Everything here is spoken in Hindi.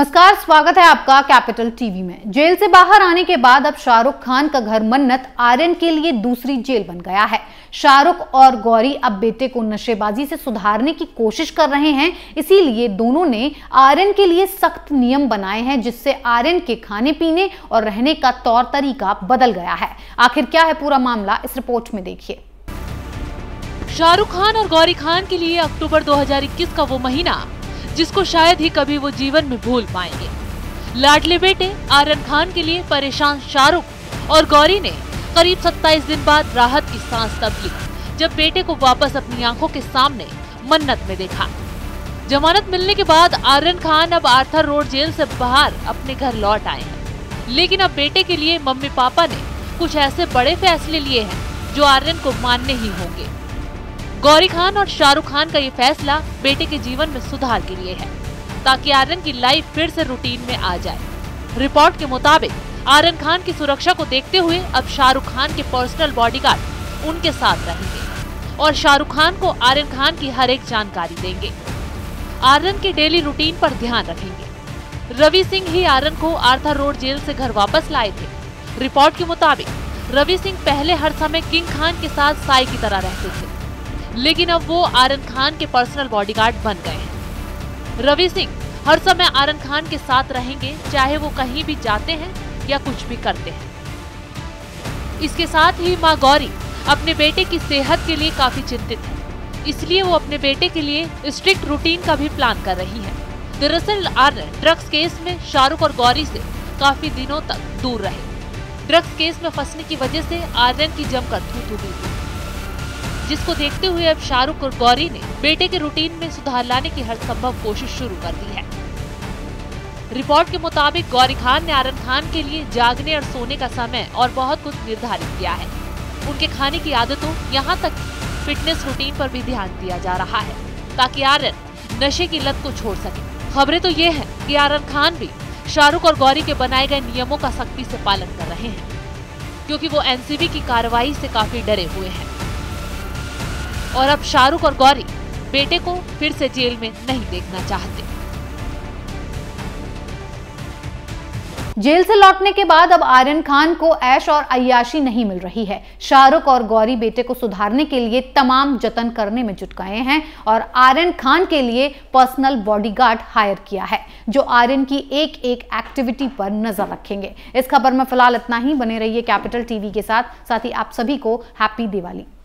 नमस्कार, स्वागत है आपका कैपिटल टीवी में। जेल से बाहर आने के बाद अब शाहरुख खान का घर मन्नत आर्यन के लिए दूसरी जेल बन गया है। शाहरुख और गौरी अब बेटे को नशेबाजी से सुधारने की कोशिश कर रहे हैं, इसीलिए दोनों ने आर्यन के लिए सख्त नियम बनाए हैं, जिससे आर्यन के खाने पीने और रहने का तौर तरीका बदल गया है। आखिर क्या है पूरा मामला, इस रिपोर्ट में देखिए। शाहरुख खान और गौरी खान के लिए अक्टूबर 2021 का वो महीना जिसको शायद ही कभी वो जीवन में भूल पाएंगे। लाडले बेटे आर्यन खान के लिए परेशान शाहरुख और गौरी ने करीब 27 दिन बाद राहत की सांस तब ली, जब बेटे को वापस अपनी आंखों के सामने मन्नत में देखा। जमानत मिलने के बाद आर्यन खान अब आर्थर रोड जेल से बाहर अपने घर लौट आए हैं, लेकिन अब बेटे के लिए मम्मी पापा ने कुछ ऐसे बड़े फैसले लिए हैं जो आर्यन को मानने ही होंगे। गौरी खान और शाहरुख खान का ये फैसला बेटे के जीवन में सुधार के लिए है, ताकि आर्यन की लाइफ फिर से रूटीन में आ जाए। रिपोर्ट के मुताबिक आर्यन खान की सुरक्षा को देखते हुए अब शाहरुख खान के पर्सनल बॉडीगार्ड उनके साथ रहेंगे और शाहरुख खान को आर्यन खान की हर एक जानकारी देंगे। आर्यन के डेली रूटीन पर ध्यान रखेंगे। रवि सिंह ही आर्यन को आर्थर रोड जेल से घर वापस लाए थे। रिपोर्ट के मुताबिक रवि सिंह पहले हर समय किंग खान के साथ साई की तरह रहते थे, लेकिन अब वो आर्यन खान के पर्सनल बॉडीगार्ड बन गए हैं। रवि सिंह हर समय आर्यन खान के साथ रहेंगे, चाहे वो कहीं भी जाते हैं या कुछ भी करते हैं। इसके साथ ही मां गौरी अपने बेटे की सेहत के लिए काफी चिंतित है, इसलिए वो अपने बेटे के लिए स्ट्रिक्ट रूटीन का भी प्लान कर रही है। दरअसल आर्यन ड्रग्स केस में शाहरुख और गौरी से काफी दिनों तक दूर रहे। ड्रग्स केस में फंसने की वजह से आर्यन की जमकर थू-थू हुई थी, जिसको देखते हुए अब शाहरुख और गौरी ने बेटे के रूटीन में सुधार लाने की हर संभव कोशिश शुरू कर दी है। रिपोर्ट के मुताबिक गौरी खान ने आर्यन खान के लिए जागने और सोने का समय और बहुत कुछ निर्धारित किया है। उनके खाने की आदतों, यहाँ तक फिटनेस रूटीन पर भी ध्यान दिया जा रहा है, ताकि आर्यन नशे की लत को छोड़ सके। खबरें तो ये है कि आर्यन खान भी शाहरुख और गौरी के बनाए गए नियमों का सख्ती से पालन कर रहे हैं, क्योंकि वो एनसीबी की कार्रवाई से काफी डरे हुए हैं और अब शाहरुख और गौरी बेटे को फिर से जेल में नहीं देखना चाहते। जेल से लौटने के बाद अब आर्यन खान को ऐश और अय्याशी नहीं मिल रही है। शाहरुख और गौरी बेटे को सुधारने के लिए तमाम जतन करने में जुट गए हैं और आर्यन खान के लिए पर्सनल बॉडीगार्ड हायर किया है, जो आर्यन की एक एक एक्टिविटी पर नजर रखेंगे। इस खबर में फिलहाल इतना ही। बने रहिए कैपिटल टीवी के साथ ही आप सभी को हैप्पी दिवाली।